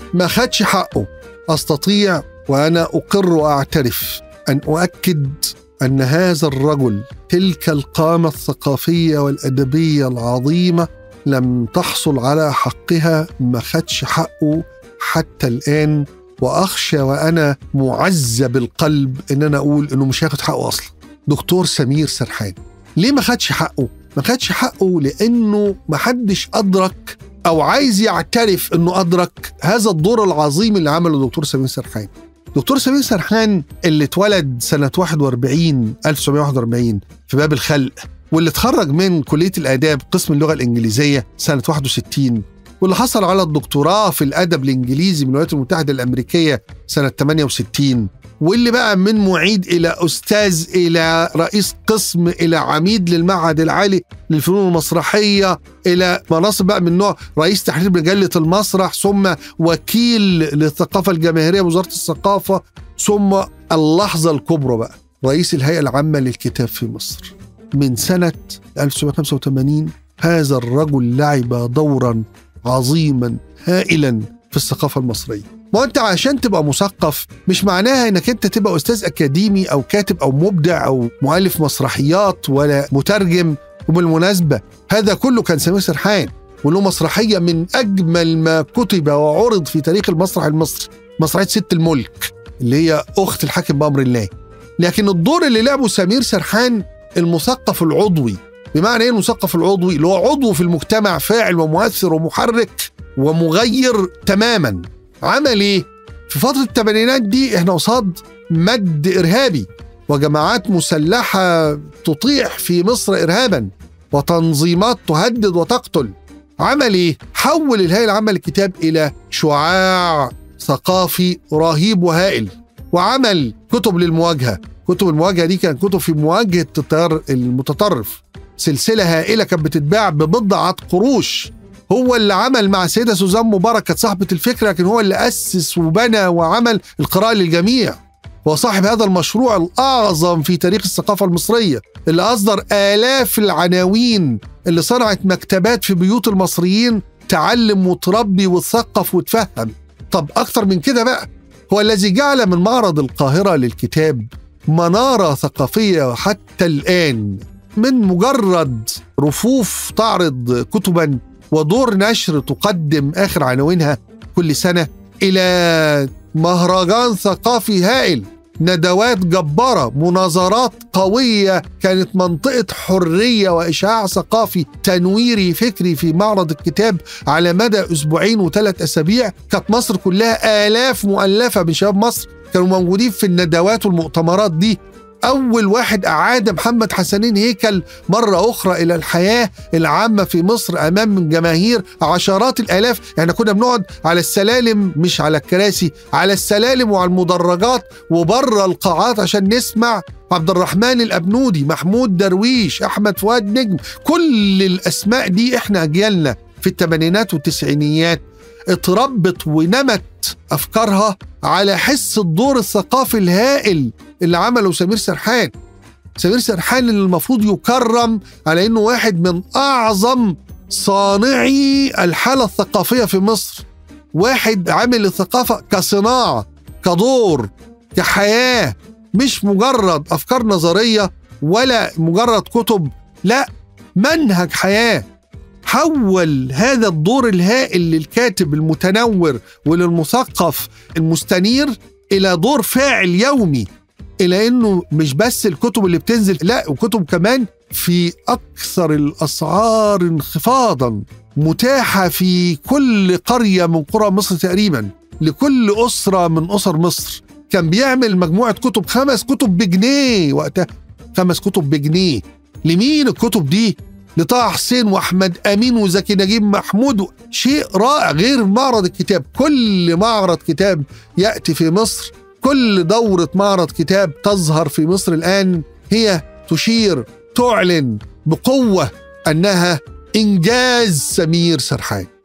ما خدش حقه. أستطيع وأنا أقر وأعترف أن أؤكد أن هذا الرجل، تلك القامة الثقافية والأدبية العظيمة، لم تحصل على حقها، ما خدش حقه حتى الآن. وأخشى وأنا معذب القلب إن أنا أقول إنه مش هياخد حقه أصلا. دكتور سمير سرحان ليه ما خدش حقه؟ ما خدش حقه لأنه ما حدش أدرك أو عايز يعترف إنه أدرك هذا الدور العظيم اللي عمله دكتور سمير سرحان. دكتور سمير سرحان اللي اتولد سنة 1941 في باب الخلق، واللي اتخرج من كلية الآداب قسم اللغة الإنجليزية سنة 61، واللي حصل على الدكتوراه في الأدب الإنجليزي من الولايات المتحدة الأمريكية سنة 68، واللي بقى من معيد إلى أستاذ إلى رئيس قسم إلى عميد للمعهد العالي للفنون المسرحية إلى مناصب بقى من نوع رئيس تحرير مجلة المسرح، ثم وكيل للثقافة الجماهيرية بوزارة الثقافة، ثم اللحظة الكبرى بقى رئيس الهيئة العامة للكتاب في مصر. من سنة 1985 هذا الرجل لعب دورا عظيما هائلا في الثقافة المصرية. ما أنت عشان تبقى مثقف مش معناها أنك أنت تبقى أستاذ أكاديمي أو كاتب أو مبدع أو مؤلف مسرحيات ولا مترجم. وبالمناسبة هذا كله كان سمير سرحان، وله مسرحية من أجمل ما كتب وعرض في تاريخ المسرح المصري، مسرحية ست الملك اللي هي أخت الحاكم بأمر الله. لكن الدور اللي لعبه سمير سرحان المثقف العضوي. بمعنى إيه المثقف العضوي؟ اللي هو عضو في المجتمع، فاعل ومؤثر ومحرك ومغير تماما. عمل ايه؟ في فترة الثمانينات دي احنا قصاد مد إرهابي وجماعات مسلحة تطيح في مصر إرهابا وتنظيمات تهدد وتقتل. عمل ايه؟ حول الهيئة العامة للكتاب إلى شعاع ثقافي رهيب وهائل، وعمل كتب للمواجهة. كتب المواجهة دي كانت كتب في مواجهة التيار المتطرف، سلسلة هائلة كانت بتتباع ببضعة قروش. هو اللي عمل مع السيدة سوزان مبارك، كانت صاحبة الفكرة، لكن هو اللي أسس وبنى وعمل القراءة للجميع، وصاحب هذا المشروع الأعظم في تاريخ الثقافة المصرية، اللي أصدر آلاف العناوين، اللي صنعت مكتبات في بيوت المصريين تعلم وتربي وتثقف وتفهم. طب أكتر من كده بقى، هو الذي جعل من معرض القاهرة للكتاب منارة ثقافية حتى الآن، من مجرد رفوف تعرض كتبا ودور نشر تقدم آخر عناوينها كل سنة، إلى مهرجان ثقافي هائل، ندوات جبارة، مناظرات قوية، كانت منطقة حرية وإشعاع ثقافي تنويري فكري في معرض الكتاب على مدى أسبوعين و3 أسابيع. كانت مصر كلها آلاف مؤلفة من شباب مصر كانوا موجودين في الندوات والمؤتمرات دي. أول واحد أعاد محمد حسنين هيكل مرة أخرى إلى الحياة العامة في مصر أمام من جماهير عشرات الآلاف. يعني كنا بنقعد على السلالم، مش على الكراسي، على السلالم وعلى المدرجات وبره القاعات عشان نسمع عبد الرحمن الأبنودي، محمود درويش، أحمد فؤاد نجم. كل الأسماء دي إحنا أجيالنا في الثمانينات والتسعينيات اتربت ونمت أفكارها على حس الدور الثقافي الهائل اللي عمله سمير سرحان. سمير سرحان اللي المفروض يكرم على إنه واحد من أعظم صانعي الحالة الثقافية في مصر، واحد عامل الثقافة كصناعة، كدور، كحياة، مش مجرد أفكار نظرية ولا مجرد كتب، لا، منهج حياة. حول هذا الدور الهائل للكاتب المتنور وللمثقف المستنير إلى دور فاعل يومي، إلى أنه مش بس الكتب اللي بتنزل، لا، وكتب كمان في أكثر الأسعار انخفاضا، متاحة في كل قرية من قرى مصر تقريبا، لكل أسرة من أسر مصر. كان بيعمل مجموعة كتب 5 كتب بجنيه وقتها، 5 كتب بجنيه. لمين الكتب دي؟ لطه حسين وأحمد أمين وزكي نجيب محمود. شيء رائع. غير معرض الكتاب، كل معرض كتاب يأتي في مصر، كل دورة معرض كتاب تظهر في مصر الآن هي تشير، تعلن بقوة أنها إنجاز سمير سرحان.